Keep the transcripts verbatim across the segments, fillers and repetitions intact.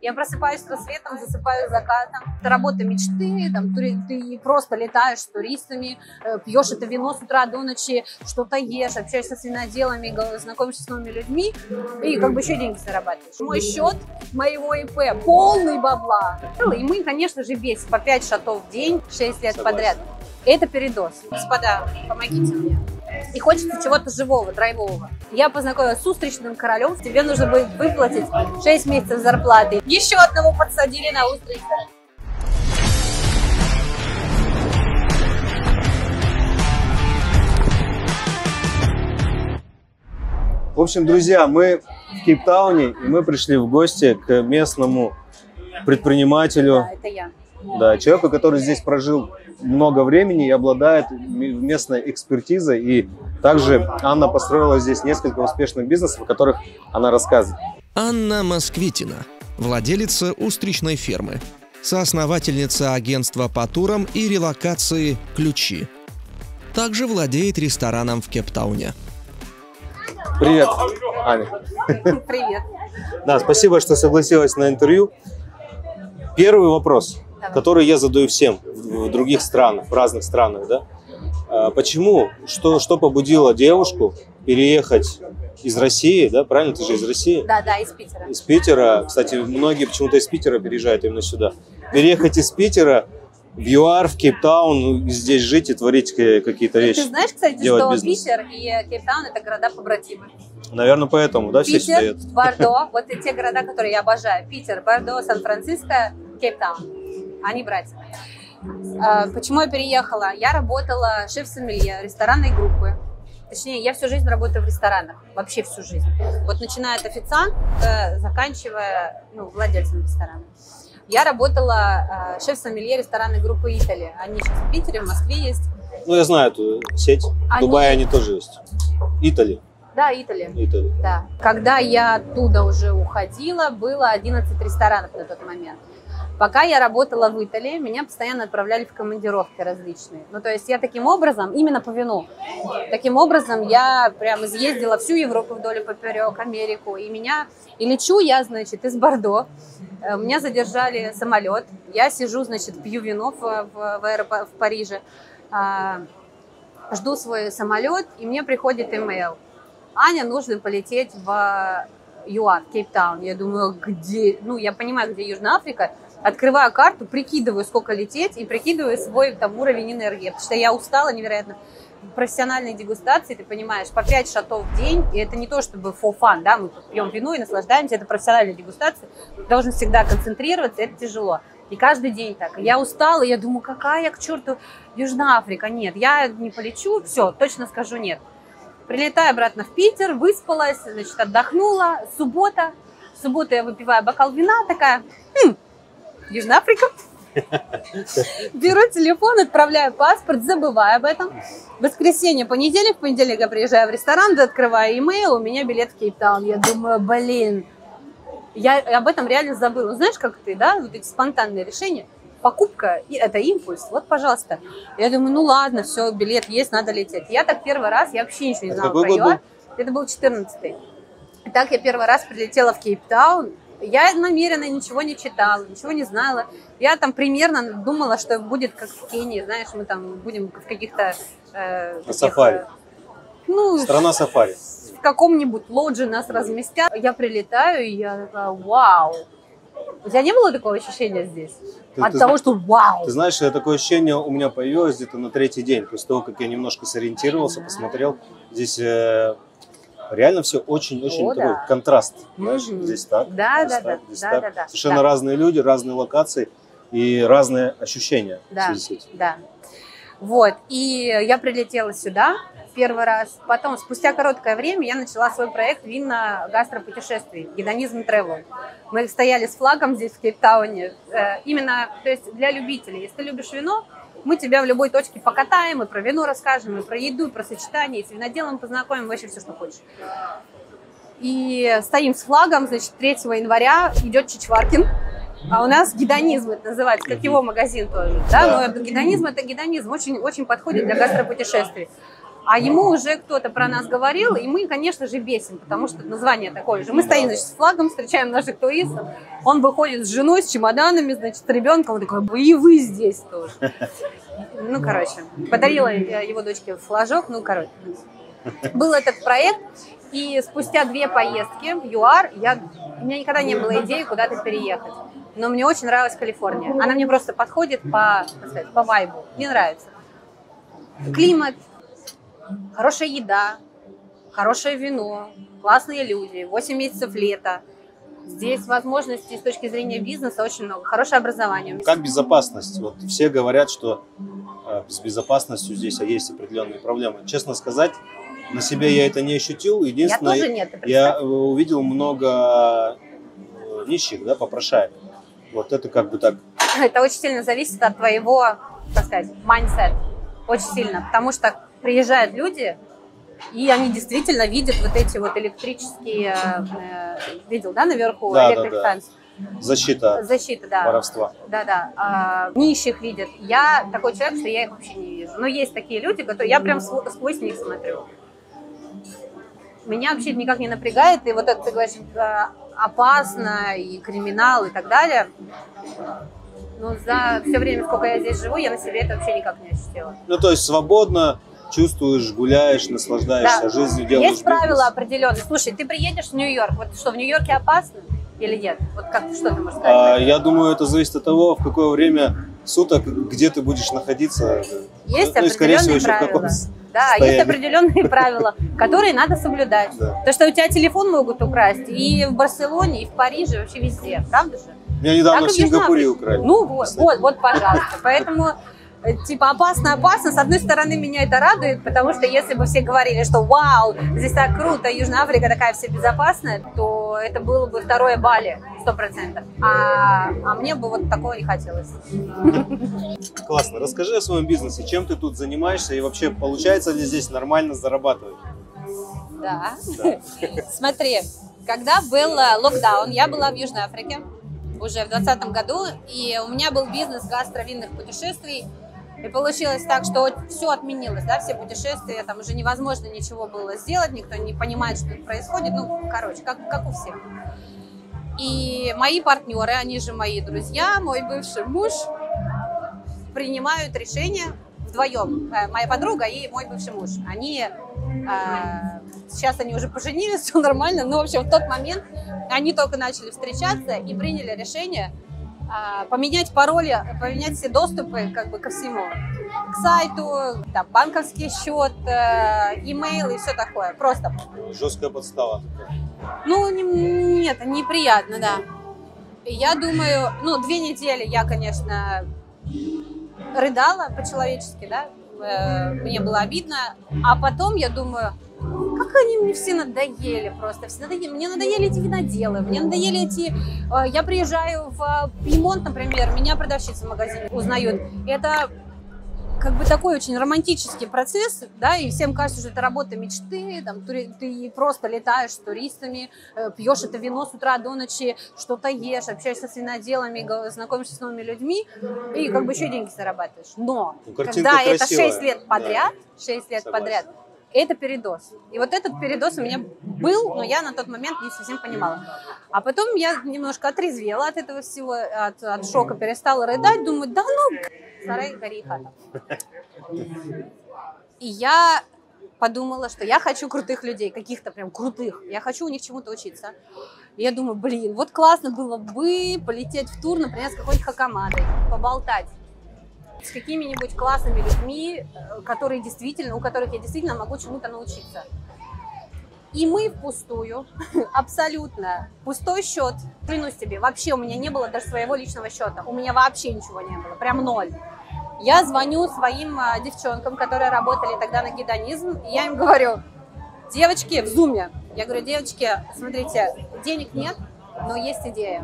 Я просыпаюсь с рассветом, засыпаю закатом. Это работа мечты, там, ты, ты просто летаешь с туристами, пьешь это вино с утра до ночи, что-то ешь, общаешься с виноделами, знакомишься с новыми людьми и как бы еще деньги зарабатываешь. Мой счет моего ИП полный бабла. И мы, конечно же, весим по пять шатов в день, шесть лет Согласен. Подряд. Это передоз. Господа, помогите мне. И хочется чего-то живого, драйвового. Я познакомилась с устричным королем. Тебе нужно будет выплатить шесть месяцев зарплаты. Еще одного подсадили на устрицы. В общем, друзья, мы в Кейптауне, и мы пришли в гости к местному предпринимателю. Да, это я. Да, человеку, который здесь прожил много времени и обладает местной экспертизой. И также Анна построила здесь несколько успешных бизнесов, о которых она рассказывает. Анна Москвитина, владелица устричной фермы, соосновательница агентства по турам и релокации «Ключи». Также владеет рестораном в Кейптауне. Привет, Аня. Привет. Да, спасибо, что согласилась на интервью. Первый вопрос, Давай. который я задаю всем в других странах, в разных странах, да? Почему, что, что побудило девушку переехать из России, да, правильно, ты же из России? Да, да, из Питера. Из Питера, кстати, многие почему-то из Питера переезжают именно сюда. Переехать из Питера в ЮАР, в Кейптаун, здесь жить и творить какие-то вещи. Ты знаешь, кстати, что бизнес. Питер и Кейптаун – это города-побратимы. Наверное, поэтому, да, все Питер, сюда едут. Бордо, вот и те города, которые я обожаю. Питер, Бордо, Сан-Франциско, Кейптаун. Они братья. Почему я переехала? Я работала шеф-сомелье ресторанной группы. Точнее, я всю жизнь работаю в ресторанах. Вообще всю жизнь. Вот начиная от официанта, заканчивая ну, владельцем ресторана. Я работала шеф-сомелье ресторанной группы «Итали». Они сейчас в Питере, в Москве есть. Ну, я знаю эту сеть. В они... Дубае они тоже есть. «Итали». Да, «Итали». «Итали». Да. Когда я оттуда уже уходила, было одиннадцать ресторанов на тот момент. Пока я работала в Италии, меня постоянно отправляли в командировки различные. Ну, то есть я таким образом, именно по вину, таким образом я прям изъездила всю Европу вдоль и поперек, Америку. И меня, и лечу я, значит, из Бордо. Меня задержали самолет. Я сижу, значит, пью вино в, в, в, аэропорт, в Париже. Жду свой самолет, и мне приходит имейл. Аня, нужно полететь в ЮАР, Кейптаун. Я думаю, где? Ну, я понимаю, где Южная Африка. Открываю карту, прикидываю, сколько лететь, и прикидываю свой там уровень энергии. Потому что я устала невероятно. Профессиональной дегустации, ты понимаешь, по пять шатов в день, и это не то, чтобы for fun, да, мы тут пьем вино и наслаждаемся, это профессиональная дегустация. Ты должен всегда концентрироваться, это тяжело. И каждый день так. Я устала, я думаю, какая к черту Южная Африка? Нет, я не полечу, все, точно скажу нет. Прилетаю обратно в Питер, выспалась, значит, отдохнула. Суббота. В субботу я выпиваю бокал вина, такая, хм, Южная Африка. Беру телефон, отправляю паспорт, забываю об этом. Воскресенье, понедельник, в понедельник я приезжаю в ресторан, открываю имейл, у меня билет в Кейптаун. Я думаю, блин, я об этом реально забыла. Ну, знаешь, как ты, да, вот эти спонтанные решения. Покупка – это импульс. Вот, пожалуйста. Я думаю, ну ладно, все, билет есть, надо лететь. Я так первый раз, я вообще ничего не знала про ЮАР. Это был четырнадцатый. Так я первый раз прилетела в Кейптаун. Я намеренно ничего не читала, ничего не знала. Я там примерно думала, что будет как в Кении, знаешь, мы там будем в каких-то... Э, На сафари. Ну, страна сафари. В каком-нибудь лодже нас разместят. Я прилетаю, и я такая, вау. У тебя не было такого ощущения здесь? Ты, От ты, того, что вау. Ты знаешь, такое ощущение у меня появилось где-то на третий день. После того, как я немножко сориентировался, посмотрел. Здесь э, реально все очень-очень такой да. контраст. Знаешь, mm-hmm. здесь так. Да, здесь да, так, да, здесь да, так. да, да. Совершенно да. разные люди, разные локации и разные ощущения. Да, да. Вот. И я прилетела сюда первый раз. Потом, спустя короткое время, я начала свой проект винно-гастропутешествий, гедонизм travel. Мы стояли с флагом здесь, в Кейптауне. Именно, то есть для любителей. Если ты любишь вино, мы тебя в любой точке покатаем, и про вино расскажем, и про еду, и про сочетание, и с виноделом познакомим, вообще все, что хочешь. И стоим с флагом, значит, третьего января идет Чичваркин. А у нас гедонизм это называется, как его магазин тоже. Да? Но гедонизм это гедонизм, очень, очень подходит для гастропутешествий. А ему уже кто-то про нас говорил, и мы, конечно же, бесим, потому что название такое же. Мы стоим, значит, с флагом, встречаем наших туристов, он выходит с женой, с чемоданами, значит, с ребенком, он такой, и вы здесь тоже. Ну, короче, подарила его дочке флажок, ну, короче. Был этот проект, и спустя две поездки в ЮАР я, у меня никогда не было идеи куда-то переехать. Но мне очень нравилась Калифорния. Она мне просто подходит по, так сказать, по вайбу. Мне нравится. Климат, хорошая еда, хорошее вино, классные люди, восемь месяцев лета. Здесь возможностей с точки зрения бизнеса очень много. Хорошее образование. Как безопасность? Вот все говорят, что э, с безопасностью здесь есть определенные проблемы. Честно сказать, на себе я это не ощутил. Единственное, я тоже нет. Я увидел много нищих, да, попрошаек. Вот это как бы так. Это очень сильно зависит от твоего, так сказать, mindset. Очень сильно. Потому что приезжают люди, и они действительно видят вот эти вот электрические, э, видел, да, наверху, да, electric да, да. fence. Защита, Защита, да. Воровства. Да, да. А, нищих видят. Я такой человек, что я их вообще не вижу. Но есть такие люди, которые я прям сквозь них смотрю. Меня вообще никак не напрягает. И вот это, ты говоришь, опасно, и криминал, и так далее. Но за все время, сколько я здесь живу, я на себе это вообще никак не ощутила. Ну, то есть свободно чувствуешь, гуляешь, наслаждаешься да. жизнью, делаешь Есть правила бизнес. определенные. Слушай, ты приедешь в Нью-Йорк, вот что, в Нью-Йорке опасно или нет? Вот как, что ты можешь сказать? А, я думаю, это зависит от того, в какое время суток, где ты будешь находиться. Есть ну, и, скорее всего, определенные еще в правила. каком Да, состоянии. есть определенные правила, которые надо соблюдать. Да. То, что у тебя телефон могут украсть и в Барселоне, и в Париже, вообще везде, правда же? Меня недавно Так в Сингапуре украли. Ну вот, вот, вот, пожалуйста. Поэтому, типа, опасно, опасно. С одной стороны, меня это радует, потому что если бы все говорили, что вау, здесь так круто, Южная Африка такая вся безопасная, то это было бы второе Бали, сто процентов. А, а мне бы вот такого не хотелось. Классно. Расскажи о своем бизнесе. Чем ты тут занимаешься и вообще получается ли здесь нормально зарабатывать? Да. Да. Смотри, когда был локдаун, я была в Южной Африке уже в двадцатом году, и у меня был бизнес гастровинных путешествий, и получилось так, что все отменилось, да, все путешествия, там уже невозможно ничего было сделать, никто не понимает, что происходит, ну, короче, как, как у всех. И мои партнеры, они же мои друзья, мой бывший муж, принимают решение вдвоем, моя подруга и мой бывший муж. Они, э, сейчас они уже поженились, все нормально, но, в общем, в тот момент они только начали встречаться и приняли решение э, поменять пароли, поменять все доступы как бы ко всему. К сайту, там, банковский счет, э, имейл и все такое. Просто. Жесткая подстава. Ну, не, нет, неприятно, да. И я думаю, ну, две недели я, конечно, рыдала по-человечески, да, мне было обидно, а потом я думаю, как они мне все надоели просто, все надоели. Мне надоели эти виноделы, мне надоели эти, я приезжаю в Пьемонт, например, меня продавщицы в магазине узнают, это как бы такой очень романтический процесс, да, и всем кажется, что это работа мечты, там, ты, ты просто летаешь с туристами, пьешь это вино с утра до ночи, что-то ешь, общаешься с виноделами, знакомишься с новыми людьми и как бы еще деньги зарабатываешь. Но ну, когда это красивая. шесть лет подряд, да. шесть лет Согласен. Подряд, это передоз. И вот этот передоз у меня был, но я на тот момент не совсем понимала. А потом я немножко отрезвела от этого всего, от, от шока, перестала рыдать, думаю, да ну, сарай, гори и хата. И я подумала, что я хочу крутых людей, каких-то прям крутых. Я хочу у них чему-то учиться. И я думаю, блин, вот классно было бы полететь в тур, например, с какой-нибудь хакамадой, поболтать с какими-нибудь классными людьми, которые действительно, у которых я действительно могу чему-то научиться. И мы впустую, абсолютно пустой счет, клянусь тебе, вообще у меня не было даже своего личного счета, у меня вообще ничего не было, прям ноль. Я звоню своим девчонкам, которые работали тогда на гедонизм, и я им говорю, девочки, в зуме, я говорю, девочки, смотрите, денег нет, но есть идея.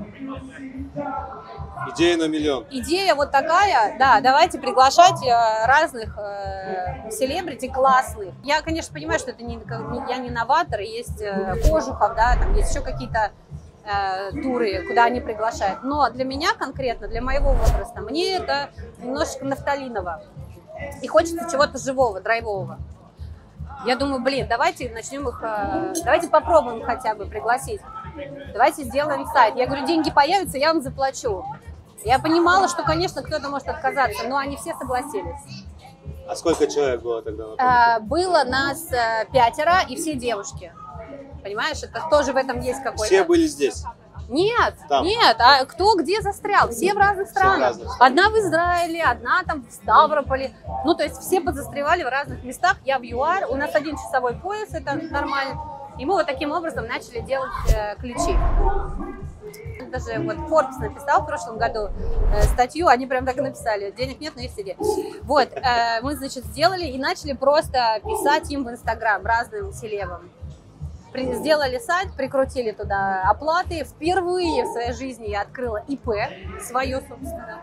Идея на миллион. Идея вот такая, да, давайте приглашать разных э, селебрити классных. Я, конечно, понимаю, что это не, я не новатор, есть э, Кожухов, да, там есть еще какие-то э, туры, куда они приглашают. Но для меня конкретно, для моего возраста, мне это немножечко нафталиново. И хочется чего-то живого, драйвового. Я думаю, блин, давайте начнем их, давайте попробуем хотя бы пригласить. Давайте сделаем сайт. Я говорю, деньги появятся, я вам заплачу. Я понимала, что, конечно, кто-то может отказаться, но они все согласились. А сколько человек было тогда? А, было нас пятеро и все девушки. Понимаешь, это тоже в этом есть какой-то... Все были здесь? Нет, там. нет, а кто где застрял? Все в разных странах. В разных странах. Одна в Израиле, одна там в Ставрополе. Ну, то есть все подзастревали в разных местах. Я в ЮАР, у нас один часовой пояс, это нормально. И мы вот таким образом начали делать э, ключи. Даже вот Forbes написал в прошлом году э, статью, они прям так и написали, денег нет, но есть идея. Вот, э, мы, значит, сделали и начали просто писать им в Инстаграм разным селебам. При, сделали сайт, прикрутили туда оплаты. Впервые в своей жизни я открыла ИП, свое, собственно.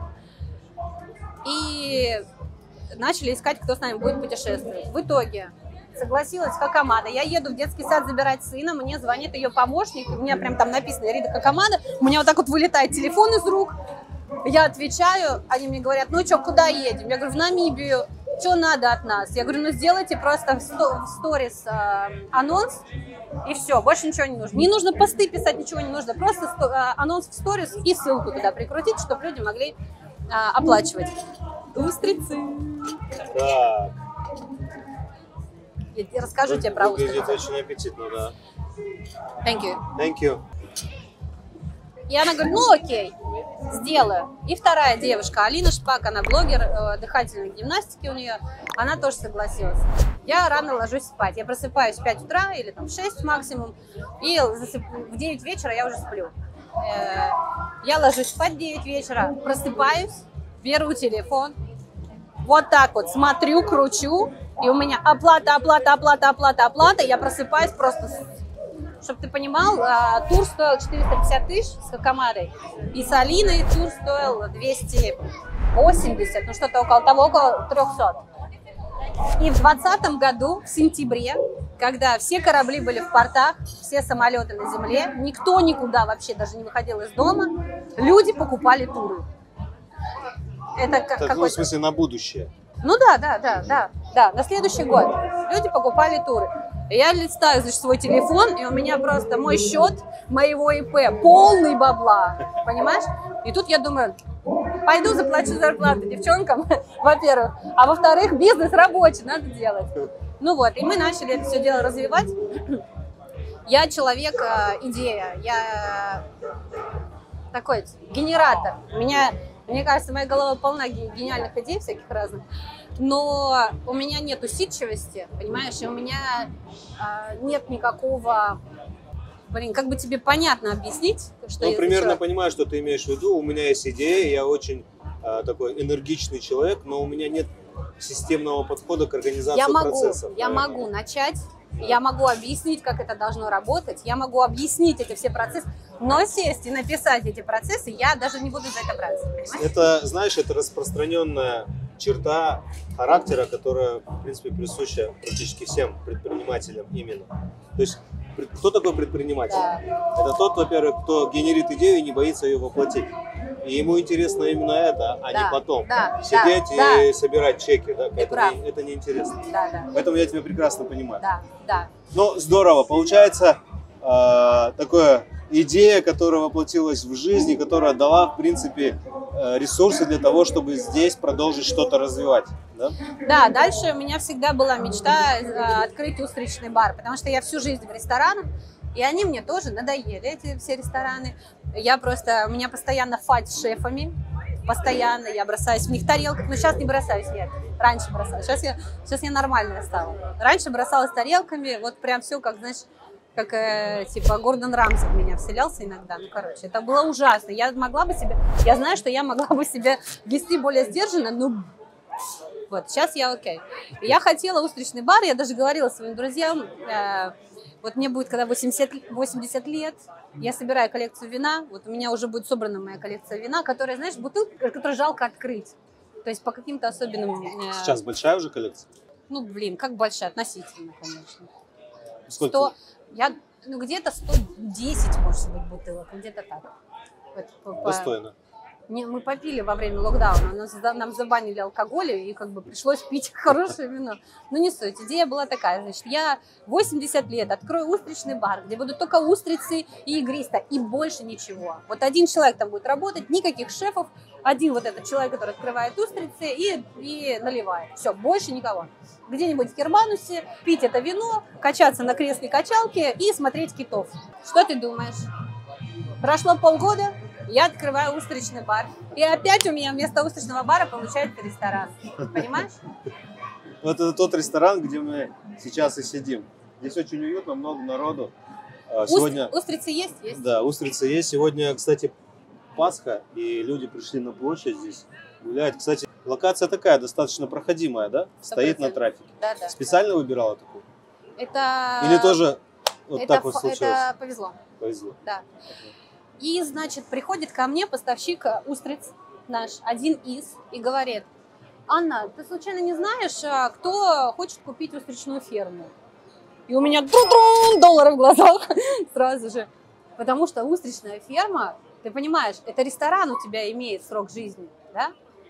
И начали искать, кто с нами будет путешествовать. В итоге согласилась Хакамада. Я еду в детский сад забирать сына, мне звонит ее помощник, у меня прям там написано Рида Хакамада, у меня вот так вот вылетает телефон из рук, я отвечаю, они мне говорят, ну что, куда едем? Я говорю, в Намибию, что надо от нас? Я говорю, ну сделайте просто в, сто, в сторис э, анонс, и все, больше ничего не нужно. Не нужно посты писать, ничего не нужно, просто сто, э, анонс в сторис и ссылку туда прикрутить, чтобы люди могли э, оплачивать. Устрицы. Да. Я расскажу тебе про устрицы. Выглядит очень аппетитно, да. Thank you. Thank you. И она говорит, ну окей, сделаю. И вторая девушка, Алина Шпак, она блогер э, дыхательной гимнастики у нее, она тоже согласилась. Я рано ложусь спать, я просыпаюсь в пять утра или там в шесть максимум, и засып... в девять вечера я уже сплю. Э, я ложусь спать в девять вечера, просыпаюсь, беру телефон, вот так вот смотрю, кручу, и у меня оплата, оплата, оплата, оплата, оплата, я просыпаюсь просто... Чтобы ты понимал, тур стоил четыреста пятьдесят тысяч с Хакамадой, и с Алиной тур стоил двести восемьдесят, ну что-то около того, около трехсот. И в двадцатом году, в сентябре, когда все корабли были в портах, все самолеты на земле, никто никуда вообще даже не выходил из дома, люди покупали туры. Это как, так, ну, в смысле, на будущее? Ну да, да, да, да, да, на следующий год люди покупали туры. Я листаю, значит, свой телефон, и у меня просто мой счет моего ИП полный бабла, понимаешь? И тут я думаю, пойду заплачу зарплату девчонкам, во-первых, а во-вторых, бизнес рабочий, надо делать. Ну вот, и мы начали это все дело развивать. Я человек, идея, я такой генератор. Меня, мне кажется, моя голова полна гениальных идей всяких разных. Но у меня нет усидчивости, понимаешь, и у меня э, нет никакого, блин, как бы тебе понятно объяснить, что я... Ну, примерно человек... понимаю, что ты имеешь в виду, у меня есть идея, я очень э, такой энергичный человек, но у меня нет системного подхода к организации я могу, процессов. Я наверное. могу начать, я могу объяснить, как это должно работать, я могу объяснить эти все процессы, но сесть и написать эти процессы я даже не буду за это браться, понимаешь? Это, знаешь, это распространенная черта характера, которая, в принципе, присуща практически всем предпринимателям именно. То есть, кто такой предприниматель? Да. Это тот, во-первых, кто генерит идею и не боится ее воплотить. И ему интересно именно это, а да, не потом да, сидеть да, и да. собирать чеки. Да? Это, прав. не, это неинтересно. Да, да. Поэтому я тебя прекрасно понимаю. Да, да. Ну, здорово. Получается, э, такое идея, которая воплотилась в жизнь, которая дала, в принципе, ресурсы для того, чтобы здесь продолжить что-то развивать. Да? Да, дальше у меня всегда была мечта э, открыть устричный бар, потому что я всю жизнь в ресторанах, и они мне тоже надоели, эти все рестораны. Я просто, у меня постоянно файт с шефами, постоянно я бросаюсь в них тарелках, но сейчас не бросаюсь, нет, раньше бросалась, сейчас я, сейчас я нормальная стала. Раньше бросалась тарелками, вот прям все, как, знаешь, как, э, типа, Гордон Рамси в меня вселялся иногда, ну, короче, это было ужасно. Я могла бы себе, я знаю, что я могла бы себя вести более сдержанно, но вот, сейчас я окей. И я хотела устричный бар, я даже говорила своим друзьям, э, вот мне будет, когда восемьдесят, восемьдесят лет, я собираю коллекцию вина, вот у меня уже будет собрана моя коллекция вина, которая, знаешь, бутылка, которую жалко открыть, то есть по каким-то особенным... Э, Сейчас большая уже коллекция? Ну, блин, как большая, относительно, конечно. Сколько? сто Я, ну, где-то сто десять, может быть, бутылок, где-то так. Вот, по, Достойно. Не, мы попили во время локдауна, нас, нам забанили алкоголь, и как бы пришлось пить хорошее вино. Но не суть, идея была такая, значит, я восемьдесят лет открою устричный бар, где будут только устрицы и игриста, и больше ничего. Вот один человек там будет работать, никаких шефов, один вот этот человек, который открывает устрицы и, и наливает. Все, больше никого. Где-нибудь в Керманусе пить это вино, качаться на кресле качалки и смотреть китов. Что ты думаешь? Прошло полгода, я открываю устричный бар. И опять у меня вместо устричного бара получается ресторан. Понимаешь? Вот это тот ресторан, где мы сейчас и сидим. Здесь очень уютно, много народу. Сегодня... Уст... Устрицы есть? Есть. Да, устрицы есть. Сегодня, кстати, Пасха, и люди пришли на площадь здесь гулять. Кстати, локация такая, достаточно проходимая, да? Стоит на трафике. Да, да. Специально да. выбирала такую? Это... Или тоже вот это так вот ф... случилось? Это повезло. Повезло. Да. И, значит, приходит ко мне поставщик устриц наш, один из, и говорит: Анна, ты случайно не знаешь, кто хочет купить устричную ферму? И у меня тру-тру, доллары в глазах сразу же. Потому что устричная ферма, ты понимаешь, это ресторан у тебя имеет срок жизни, да?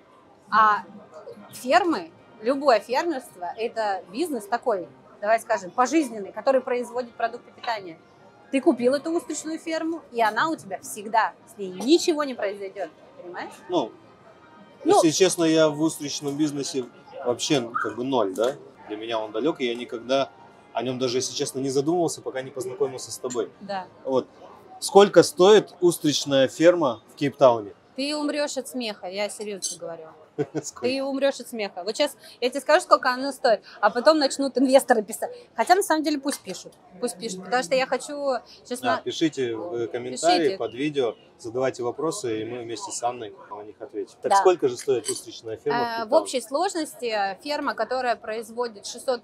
А фермы, любое фермерство, это бизнес такой, давай скажем, пожизненный, который производит продукты питания. Ты купил эту устричную ферму, и она у тебя всегда, с ней ничего не произойдет, понимаешь? Ну, ну если честно, я в устричном бизнесе вообще как бы ноль, да? Для меня он далек, и я никогда о нем даже, если честно, не задумывался, пока не познакомился с тобой. Да. Вот. Сколько стоит устричная ферма в Кейптауне? Ты умрешь от смеха, я серьезно говорю. Ты умрешь от смеха. Вот сейчас я тебе скажу, сколько она стоит, а потом начнут инвесторы писать. Хотя, на самом деле, пусть пишут. Пусть пишут, потому что я хочу... Честно... Да, пишите в комментарии пишите. под видео, задавайте вопросы, и мы вместе с Анной на них ответим. Так да. сколько же стоит устричная ферма в Кейптауне? В общей сложности ферма, которая производит шестьсот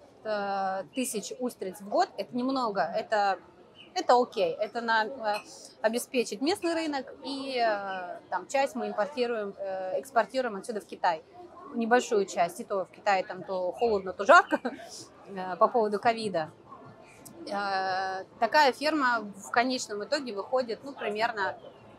тысяч устриц в год, это немного, это... Это окей, это на, э, обеспечить местный рынок, и э, там часть мы импортируем, э, экспортируем отсюда в Китай. Небольшую часть, и то в Китае там то холодно, то жарко э, по поводу ковида. Э, такая ферма в конечном итоге выходит, ну, примерно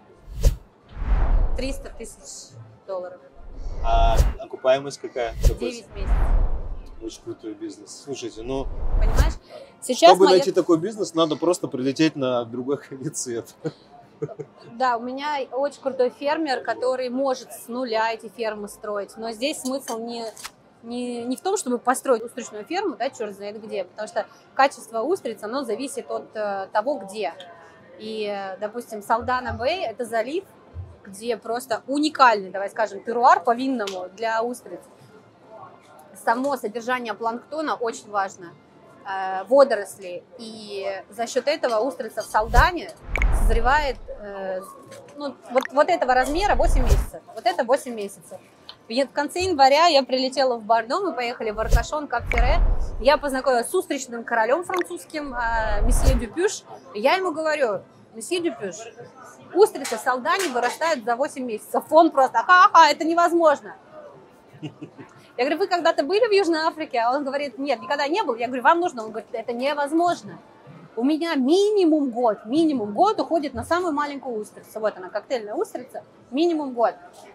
триста тысяч долларов. А окупаемость какая? девять месяцев. Очень крутой бизнес. Слушайте, ну, понимаешь, сейчас чтобы моя... найти такой бизнес, надо просто прилететь на другой конец света. Да, у меня очень крутой фермер, который может с нуля эти фермы строить. Но здесь смысл не, не, не в том, чтобы построить устричную ферму, да, черт знает где, потому что качество устриц, оно зависит от э, того, где. И, э, допустим, Салдана-Бэй – это залив, где просто уникальный, давай скажем, теруар по-винному для устриц. Само содержание планктона очень важно, э, водорослей, и за счет этого устрица в Салдане созревает, э, ну, вот, вот этого размера восемь месяцев, вот это восемь месяцев. В конце января я прилетела в Бордо, мы поехали в Аркашон, Кап-Ферре, я познакомилась с устричным королем французским, э, месье Дюпюш, я ему говорю: месье Дюпюш, устрицы в Салдане вырастают за восемь месяцев, он просто, ха-ха, это невозможно. Я говорю: вы когда-то были в Южной Африке? А он говорит: нет, никогда не был. Я говорю: вам нужно? Он говорит: это невозможно. У меня минимум год, минимум год уходит на самую маленькую устрицу. Вот она, коктейльная устрица, минимум год.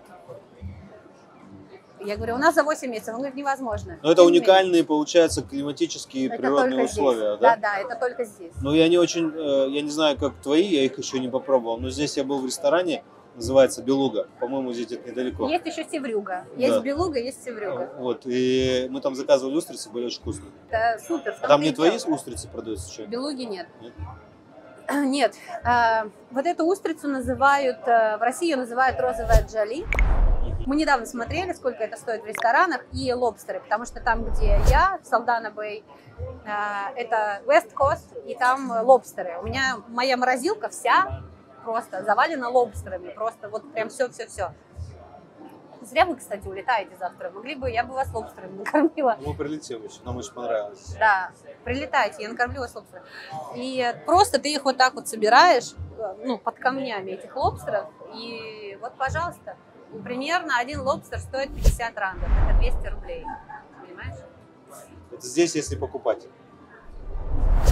Я говорю: у нас за восемь месяцев. Он говорит: невозможно. Но это уникальные, получается, климатические это природные условия, здесь. да? Да, да, это только здесь. Ну, я не очень, я не знаю, как твои, я их еще не попробовал, но здесь я был в ресторане, называется Белуга. По-моему, здесь где-то недалеко. Есть еще севрюга. Есть да. Белуга, есть севрюга. Вот, и мы там заказывали устрицы, были очень вкусные. Это супер. А там не твои устрицы продаются? Что? Белуги нет. Нет? Нет. А, вот эту устрицу называют, в России ее называют розовая джоли. Мы недавно смотрели, сколько это стоит в ресторанах, и лобстеры, потому что там, где я, в Салдана-Бэй, это West Coast, и там лобстеры. У меня моя морозилка вся просто завалена лобстерами, просто вот прям все-все-все. Зря вы, кстати, улетаете завтра. Могли бы, я бы вас лобстерами накормила. Мы прилетим еще, нам очень понравилось. Да, прилетайте, я накормлю вас лобстерами. И просто ты их вот так вот собираешь, ну, под камнями этих лобстеров, и вот, пожалуйста, примерно один лобстер стоит пятьдесят рандов, это двести рублей, понимаешь? Это здесь, если покупать.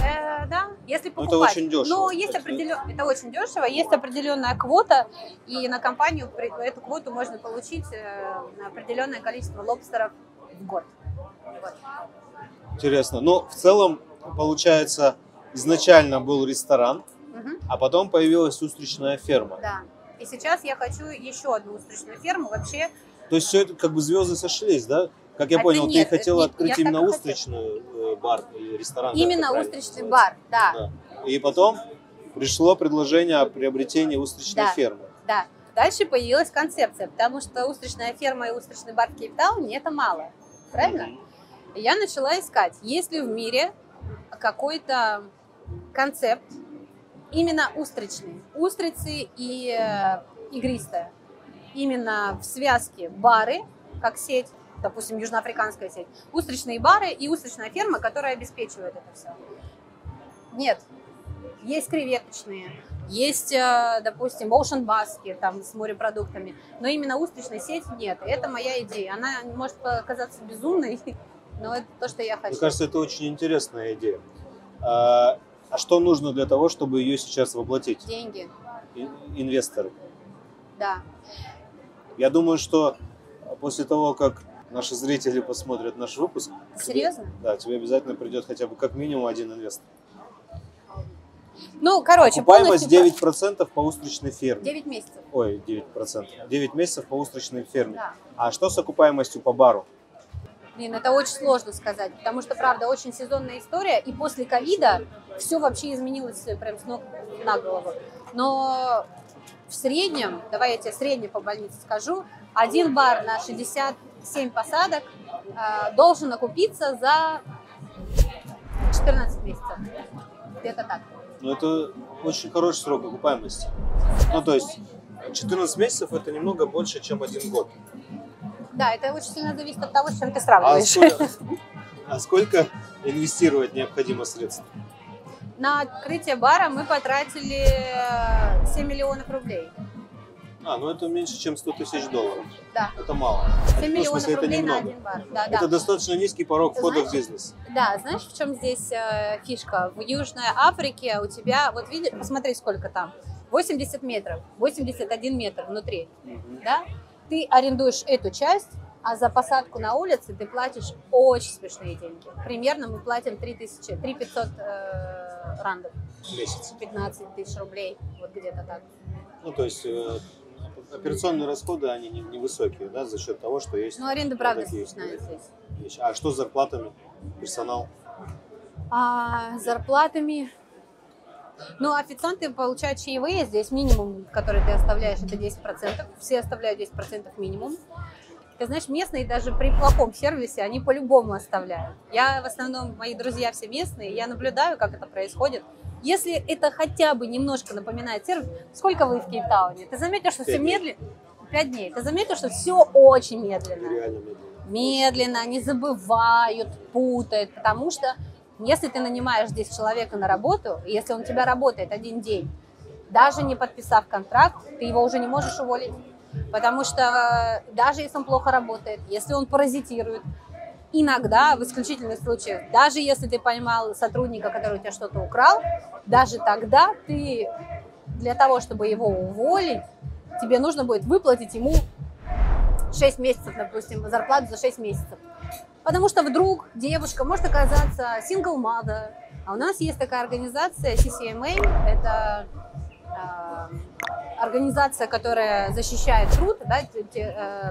Э, да, если покупать. Это очень дешево. Но есть Это- определен... это очень дешево, есть определенная квота, и на компанию при- эту квоту можно получить э, на определенное количество лобстеров в год. Вот. Интересно. Но в целом, получается, изначально был ресторан, Мгм. а потом появилась устричная ферма. Да. И сейчас я хочу еще одну устричную ферму. Вообще, То есть все это как бы звезды сошлись, да? Как я Это понял, нет, ты хотела это не- открыть я именно так и хотела. устричную э, бар или ресторан. как именно это правильно устричный называется? бар, да. Да. И потом пришло предложение о приобретении устричной Да. фермы. Да. Дальше появилась концепция, потому что устричная ферма и устричный бар в Кейптауне – это мало. Правильно? Мгм. И я начала искать, есть ли в мире какой-то концепт именно устричный. Устрицы и э, игристая. Именно в связке бары, как сеть, допустим, южноафриканская сеть, устричные бары и устричная ферма, которая обеспечивает это все. Нет. Есть креветочные, есть, э, допустим, ocean basket там, с морепродуктами, но именно устричной сети нет. И это моя идея. Она может показаться безумной, но это то, что я хочу. Мне кажется, это очень интересная идея. А, а что нужно для того, чтобы ее сейчас воплотить? Деньги, И- Инвесторы. да. Я думаю, что после того, как наши зрители посмотрят наш выпуск, тебе- Серьезно? да, тебе обязательно придет хотя бы как минимум один инвестор. Ну, короче, Окупаемость полностью девять процентов по устричной ферме. девять месяцев. Ой, девять процентов. девять месяцев по устричной ферме. Да. А что с окупаемостью по бару? Блин, это очень сложно сказать, потому что, правда, очень сезонная история, и после ковида все вообще изменилось прям с ног на голову. Но в среднем, давай я тебе средний по больнице скажу, один бар на шестьдесят семь посадок э, должен окупиться за четырнадцать месяцев. Где-то так. Ну, это очень хороший срок окупаемости. Ну, то есть четырнадцать месяцев это немного больше, чем один год. Да, это очень сильно зависит от того, с чем ты А сравниваешь. сколько, а сколько инвестировать необходимо средств? На открытие бара мы потратили семь миллионов рублей. А, ну это меньше, чем сто тысяч долларов. Да. Это мало. семь Ну, в миллионов смысле, это рублей на немного. один бар. Да, Это да. достаточно низкий порог входа Знаешь, в бизнес. Да, знаешь, в чем здесь э, фишка? В Южной Африке у тебя, вот видишь, посмотри, сколько там, восемьдесят метров, восемьдесят один метр внутри, Мгм. да? Ты арендуешь эту часть, а за посадку на улице ты платишь очень смешные деньги. Примерно мы платим три тысячи, три тысячи пятьсот э, рандов, Месяц. пятнадцать тысяч рублей, вот где-то так. Ну, то есть э, операционные расходы, они не- невысокие, да, за счет того, что есть Ну, аренда, правда, такие смешная здесь. вещи. А что с зарплатами? Персонал? А зарплатами... Ну, официанты получают чаевые. Здесь минимум, который ты оставляешь, это десять процентов. Все оставляют десять процентов минимум. Ты знаешь, местные даже при плохом сервисе, они по-любому оставляют. Я в основном, мои друзья все местные, я наблюдаю, как это происходит. Если это хотя бы немножко напоминает сервис, сколько вы в Кейптауне? Ты заметил, что все Пять дней. медленно? Пять дней. Ты заметил, что все очень медленно. Реально медленно. Медленно, они забывают, путают, потому что если ты нанимаешь здесь человека на работу, и если он у тебя работает один день, даже не подписав контракт, ты его уже не можешь уволить, потому что даже если он плохо работает, если он паразитирует, иногда, в исключительных случаях, даже если ты поймал сотрудника, который у тебя что-то украл, даже тогда ты для того, чтобы его уволить, тебе нужно будет выплатить ему шесть месяцев, допустим, зарплату за шесть месяцев. Потому что вдруг девушка может оказаться single mother. А у нас есть такая организация си си эм эй, это э, организация, которая защищает труд, да, те, те, э,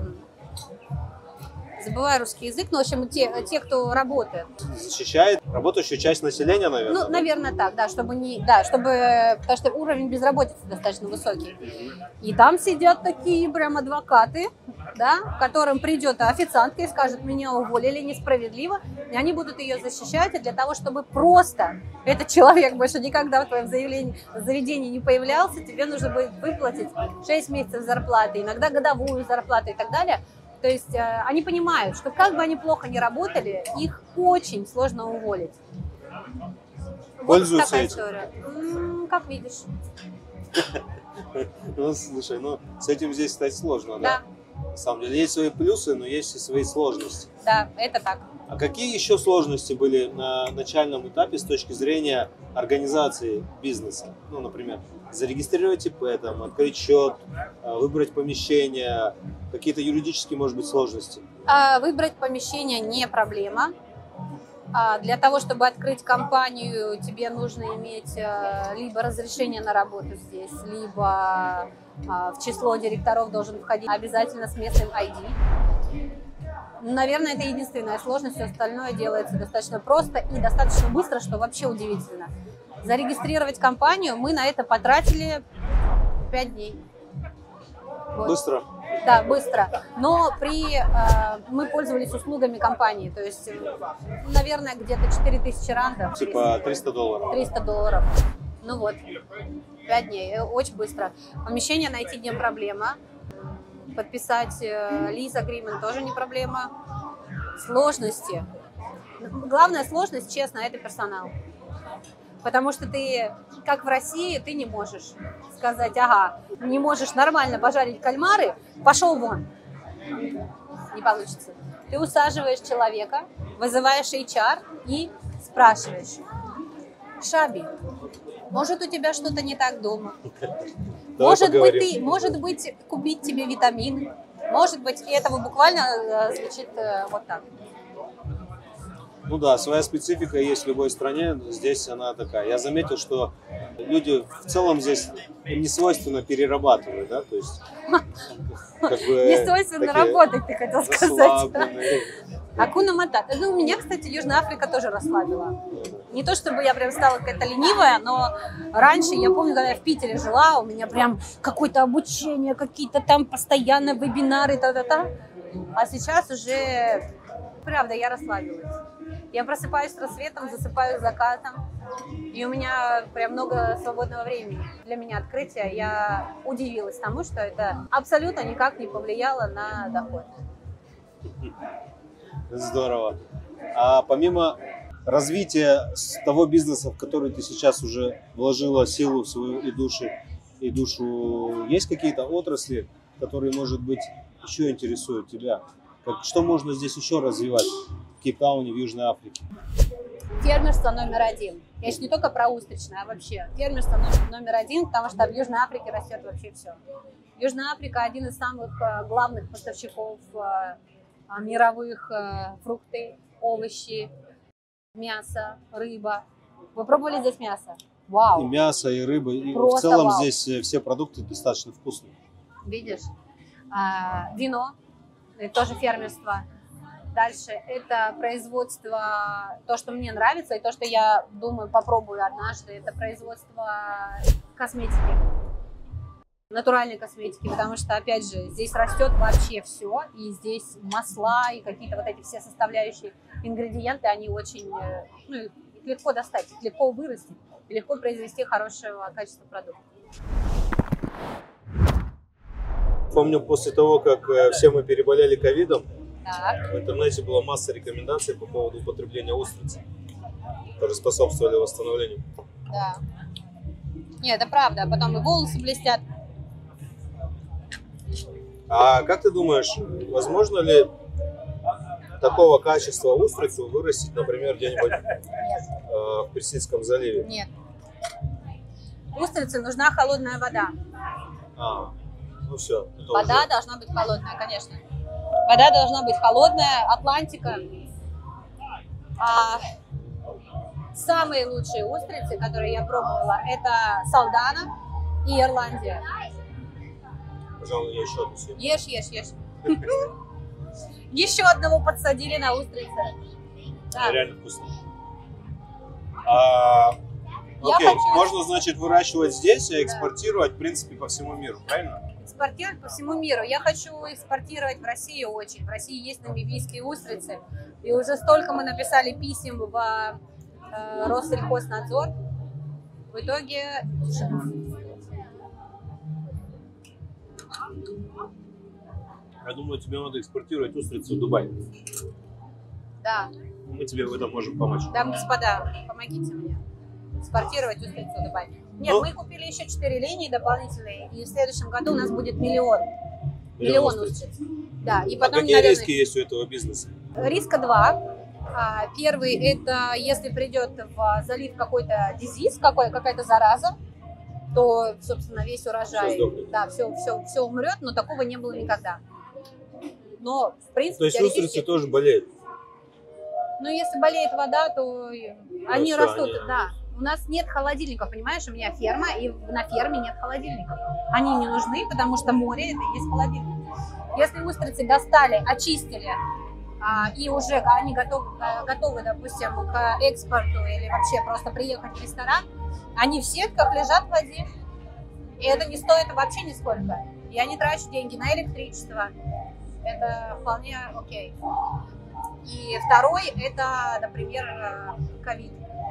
забываю русский язык, но в общем те, те, кто работает. Защищает работающую часть населения, наверное. Ну, наверное, так, да, чтобы не, да, чтобы, потому что уровень безработицы достаточно высокий. И там сидят такие прям адвокаты, да, которым придет официантка и скажет: меня уволили несправедливо, и они будут ее защищать, и для того, чтобы просто этот человек больше никогда в твоем заявлении, заведении не появлялся, тебе нужно будет выплатить шесть месяцев зарплаты, иногда годовую зарплату и так далее. То есть э, они понимают, что как бы они плохо ни работали, их очень сложно уволить. Пользуются Вот такая этим? история. М, как видишь. Ну, слушай, ну, с этим здесь стать сложно, да? Да, На самом деле, есть свои плюсы, но есть и свои сложности. да, это так. А какие еще сложности были на начальном этапе с точки зрения организации бизнеса? Ну, например, зарегистрировать ИП, там, открыть счет, выбрать помещение, какие-то юридические, может быть, сложности? А, выбрать помещение не проблема. А для того, чтобы открыть компанию, тебе нужно иметь а, либо разрешение на работу здесь, либо а, в число директоров должен входить обязательно с местным ай ди. Наверное, это единственная сложность, все остальное делается достаточно просто и достаточно быстро, что вообще удивительно. Зарегистрировать компанию мы на это потратили пять дней. Вот. Быстро? Да, быстро. Но при, э, мы пользовались услугами компании, то есть, наверное, где-то четыре тысячи рандов. Типа триста долларов? триста долларов. Ну вот, пять дней, очень быстро. Помещение найти не проблема. Подписать lease agreement тоже не проблема. Сложности. Главная сложность, честно, это персонал. Потому что ты, как в России, ты не можешь сказать, ага, не можешь нормально пожарить кальмары, пошел вон. Не получится. Ты усаживаешь человека, вызываешь эйч ар и спрашиваешь: Шаби, может, у тебя что-то не так дома? Может быть, ты, может быть, купить тебе витамины? Может быть, и это буквально звучит вот так. Ну да, своя специфика есть в любой стране, здесь она такая. Я заметил, что люди в целом здесь не свойственно перерабатывать, да, то есть как бы не свойственно работать, ты хотел сказать. Акуна Матата. Ну, меня, кстати, Южная Африка тоже расслабила. Не то, чтобы я прям стала какая-то ленивая, но раньше, я помню, когда я в Питере жила, у меня прям какое-то обучение, какие-то там постоянно вебинары, та-та-та. А сейчас уже, правда, я расслабилась. Я просыпаюсь с рассветом, засыпаю с закатом, и у меня прям много свободного времени. Для меня открытие. Я удивилась тому, что это абсолютно никак не повлияло на доход. Здорово. А помимо развития того бизнеса, в который ты сейчас уже вложила силу свою и душу, и душу, есть какие-то отрасли, которые, может быть, еще интересуют тебя? Как, что можно здесь еще развивать в Кейптауне, в Южной Африке? Фермерство номер один. Я сейчас не только про устричное, а вообще. Фермерство номер один, потому что в Южной Африке растет вообще все. Южная Африка один из самых главных поставщиков мировых фрукты, овощи, мясо, рыба. Вы пробовали здесь мясо? Вау! И мясо, и рыба. И в целом вау. Здесь все продукты достаточно вкусные. Видишь? А, вино, это тоже фермерство. Дальше это производство, то, что мне нравится, и то, что я думаю, попробую однажды, это производство косметики. Натуральной косметики, потому что, опять же, здесь растет вообще все, и здесь масла, и какие-то вот эти все составляющие ингредиенты, они очень, ну, их легко достать, их легко вырастить, и легко произвести хорошего качества продукта. Помню, после того, как все мы переболели ковидом, так. В интернете была масса рекомендаций по поводу употребления устриц, которые способствовали восстановлению. Да. Нет, это правда, потом и волосы блестят. А как ты думаешь, возможно ли такого качества устрицу вырастить, например, где-нибудь э, в Персидском заливе? Нет. Устрице нужна холодная вода. А, ну все. Вода уже... должна быть холодная, конечно. Вода должна быть холодная, Атлантика. А самые лучшие устрицы, которые я пробовала, это Салдана и Ирландия. Пожалуй, я еще одну съем. Ешь, ешь, ешь. Еще одного подсадили на устрицы. Реально вкусно. Окей, можно, значит, выращивать здесь и экспортировать, в принципе, по всему миру, правильно? Экспортировать по всему миру. Я хочу экспортировать в Россию очень. В России есть намибийские устрицы. И уже столько мы написали писем в э, Россельхознадзор. В итоге... Я думаю, тебе надо экспортировать устрицу в Дубай. Да. Мы тебе в этом можем помочь. Да, господа, помогите мне экспортировать устрицу в Дубай. Нет, ну, мы купили еще четыре линии дополнительные, и в следующем году у нас будет миллион. Миллион, миллион устриц. Да, и потом, а какие наверное, риски есть у этого бизнеса? Риска два. А, первый – это если придет в залив какой-то дизиз, какой, какая-то зараза, то, собственно, весь урожай, Все да, все, все, все умрет, но такого не было никогда. Но, в принципе, То есть устрицы тоже болеют? Ну, если болеет вода, то они все, растут, они... да. У нас нет холодильников, понимаешь, у меня ферма, и на ферме нет холодильников. Они не нужны, потому что море – это и есть холодильник. Если устрицы достали, очистили, а, и уже они готовы, готовы, допустим, к экспорту или вообще просто приехать в ресторан, они в сетках лежат в воде. И это не стоит вообще нисколько. Я не трачу деньги на электричество. Это вполне окей. И второй – это, например, ковид.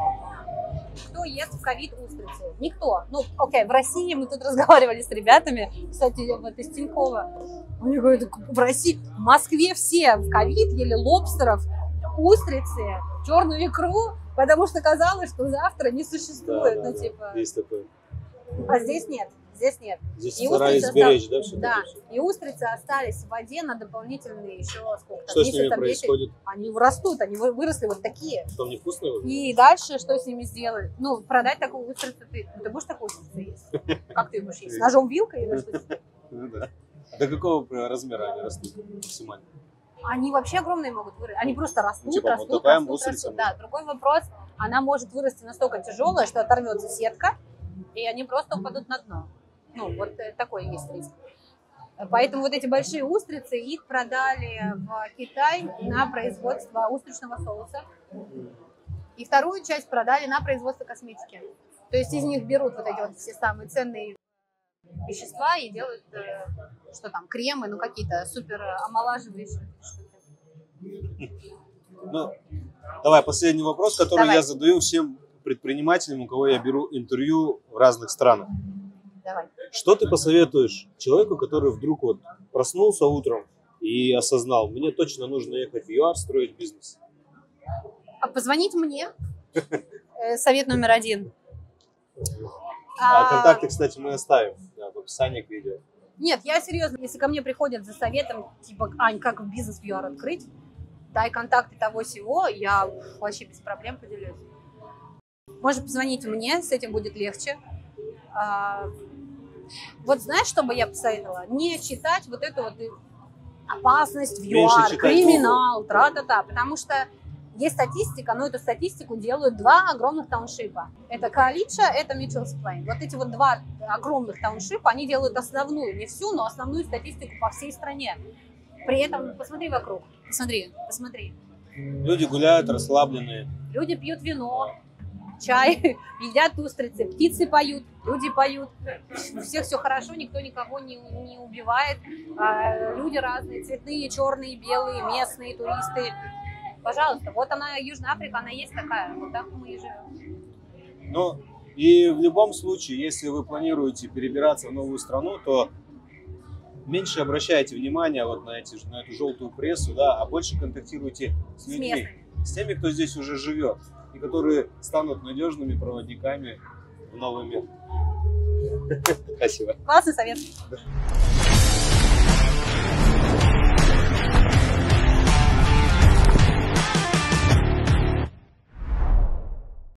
Кто ест в ковид устрицы? Никто. Ну, окей, в России мы тут разговаривали с ребятами, кстати, вот из Тинькова. Они говорят, в России, в Москве все в ковид ели лобстеров, устрицы, черную икру, потому что казалось, что завтра не существует. Да, ну, да, типа... да. Есть такое. А здесь нет. Здесь нет. Здесь и старались устрицы сберечь, остались, да, все? Да, и устрицы остались в воде на дополнительные еще сколько-то Что с ними происходит? Они растут, они выросли вот такие. Что, невкусные? И дальше что с ними сделать? Ну, продать такую устрицу, ты, ты будешь такую устрицу есть? Как ты будешь есть? Ножом, вилкой или что? Ну да. До какого размера они растут максимально? Они вообще огромные могут вырасти. Они просто растут, Ну, типа, растут, вот такая растут, устрица растут. Да, другой вопрос, она может вырасти настолько тяжелая, что оторвется сетка, и они просто упадут на дно. Ну, вот такой есть риск. Поэтому вот эти большие устрицы, их продали в Китай на производство устричного соуса. И вторую часть продали на производство косметики. То есть из них берут вот эти вот все самые ценные вещества и делают, что там, кремы, ну какие-то супер омолаживающие штуки. Ну, давай, последний вопрос, который Давай. я задаю всем предпринимателям, у кого я беру интервью в разных странах. Давай. Что ты посоветуешь человеку, который вдруг вот проснулся утром и осознал, мне точно нужно ехать в ЮАР строить бизнес? А позвонить мне. Совет номер один. А контакты, кстати, мы оставим да, в описании к видео. Нет, я серьезно, если ко мне приходят за советом, типа, Ань, как бизнес в ЮАР открыть, дай контакты того-сего, я вообще без проблем поделюсь. Можно позвонить мне, с этим будет легче. А, вот знаешь, что бы я посоветовала? Не читать вот эту вот опасность в ЮАР, криминал, тра-та-та, потому что есть статистика, но эту статистику делают два огромных тауншипа. Это Коалиция, это Mitchell's Plain. Вот эти вот два огромных тауншипа, они делают основную, не всю, но основную статистику по всей стране. При этом, посмотри вокруг, посмотри, посмотри. Люди гуляют расслабленные. Люди пьют вино, чай, едят устрицы, птицы поют, люди поют. У всех все хорошо, никто никого не, не убивает. А, люди разные, цветные, черные, белые, местные, туристы. Пожалуйста, вот она, Южная Африка, она есть такая, вот так мы и живем. Ну, и в любом случае, если вы планируете перебираться в новую страну, то меньше обращайте внимание вот на, эти, на эту желтую прессу, да, а больше контактируйте с людьми, с, с теми, кто здесь уже живет, и которые станут надежными проводниками в новый мир. Спасибо. Классный совет.